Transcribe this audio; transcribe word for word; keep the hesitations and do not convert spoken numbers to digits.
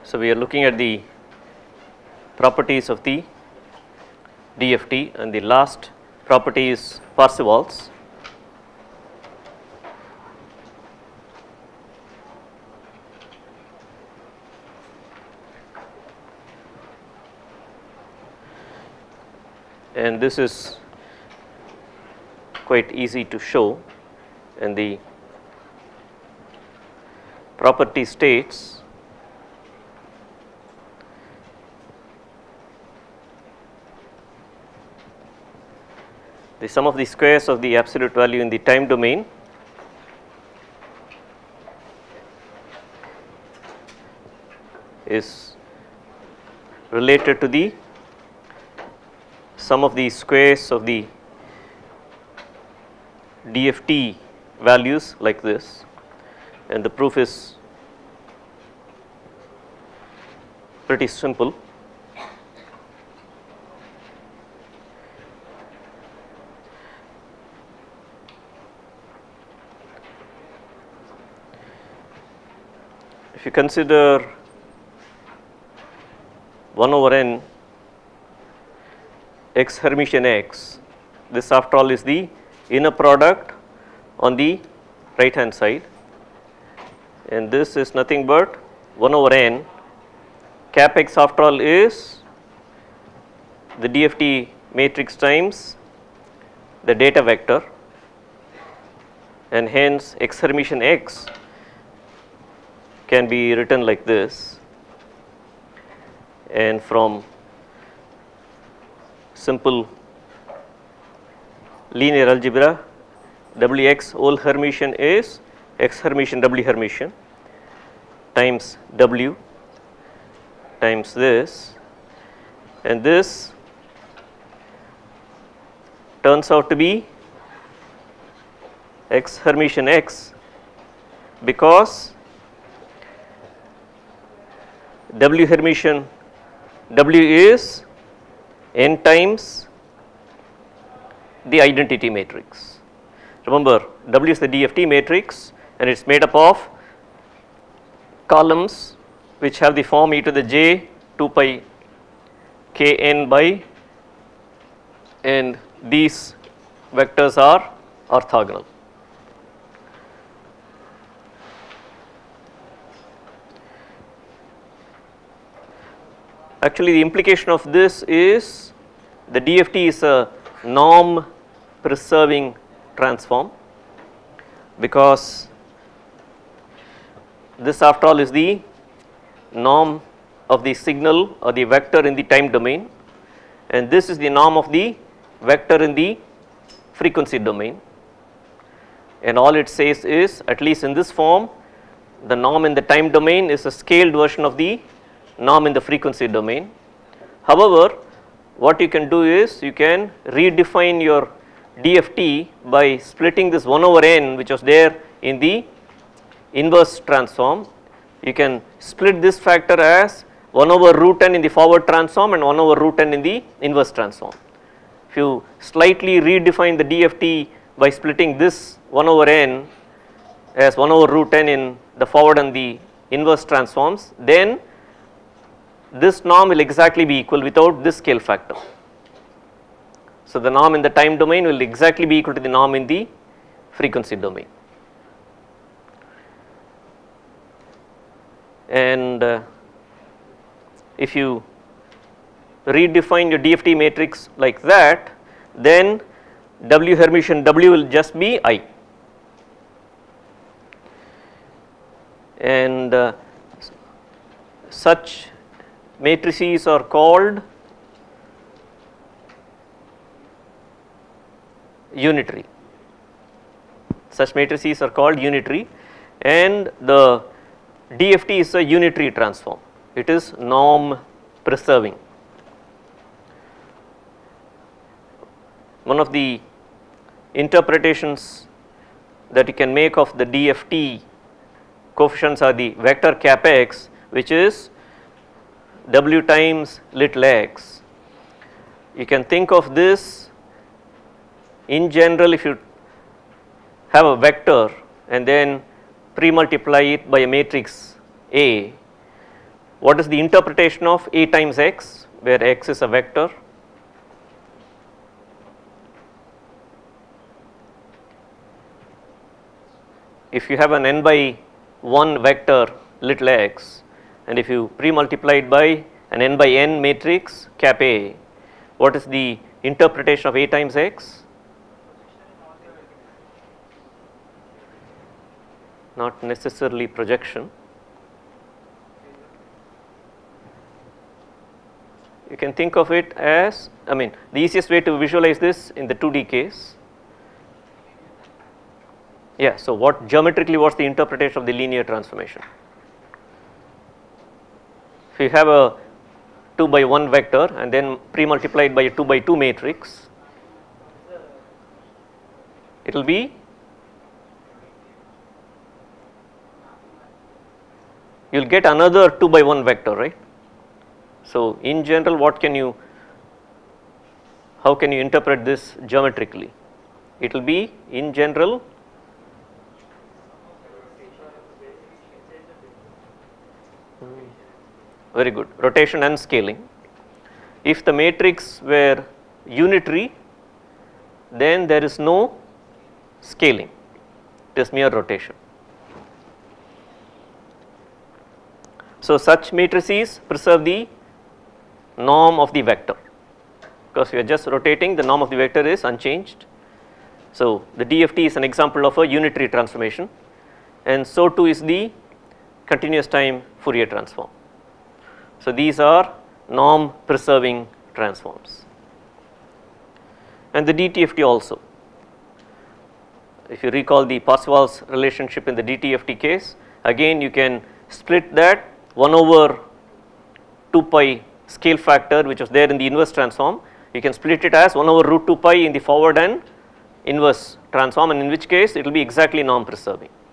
So, we are looking at the properties of the D F T, and the last property is Parseval's. And this is quite easy to show, and the property states the sum of the squares of the absolute value in the time domain is related to the sum of the squares of the D F T values like this, and the proof is pretty simple. If you consider one over n x Hermitian x, this after all is the inner product on the right hand side, and this is nothing but one over n cap x after all is the D F T matrix times the data vector, and hence x Hermitian x can be written like this, and from simple linear algebra, W x whole Hermitian is x Hermitian W Hermitian times W times this, and this turns out to be x Hermitian x because W Hermitian W is n times the identity matrix. Remember, W is the D F T matrix, and it is made up of columns which have the form e to the j two pi k n by, and these vectors are orthogonal. Actually, the implication of this is the D F T is a norm preserving transform, because this after all is the norm of the signal or the vector in the time domain, and this is the norm of the vector in the frequency domain, and all it says is, at least in this form, the norm in the time domain is a scaled version of the norm in the frequency domain. However, what you can do is you can redefine your D F T by splitting this one over n which was there in the inverse transform. You can split this factor as one over root n in the forward transform and one over root n in the inverse transform. If you slightly redefine the D F T by splitting this one over n as one over root n in the forward and the inverse transforms, then this norm will exactly be equal without this scale factor. So, the norm in the time domain will exactly be equal to the norm in the frequency domain. And uh, if you redefine your D F T matrix like that, then W Hermitian W will just be I. And uh, such matrices are called unitary. Such matrices are called unitary, and the D F T is a unitary transform. It is norm preserving. One of the interpretations that you can make of the D F T coefficients are the vector cap x, which is W times little x. You can think of this in general, if you have a vector and then pre-multiply it by a matrix A, what is the interpretation of A times x, where x is a vector? If you have an n by one vector little x, and if you pre-multiply it by an n by n matrix cap A, what is the interpretation of A times x? Not necessarily projection. You can think of it as, I mean, the easiest way to visualize this in the two D case. Yeah, so what geometrically what's the interpretation of the linear transformation? If you have a two by one vector and then pre-multiplied by a two by two matrix, it will be you will get another two by one vector, right? So, in general, what can you, how can you interpret this geometrically? It will be in general very good, rotation and scaling. If the matrix were unitary, then there is no scaling, it is mere rotation. So, such matrices preserve the norm of the vector, because we are just rotating, the norm of the vector is unchanged. So, the D F T is an example of a unitary transformation, and so too is the continuous time Fourier transform. So, these are norm preserving transforms, and the D T F T also. If you recall the Parseval's relationship in the D T F T case, again you can split that one over two pi scale factor which was there in the inverse transform, you can split it as one over root two pi in the forward and inverse transform, and in which case it will be exactly norm preserving.